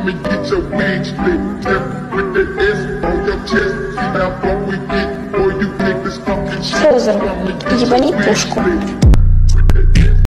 I'ma get your wig split. With the S on your chest. See how far we get, boy, you think this fucking shit. Фрезер, ебани пушку.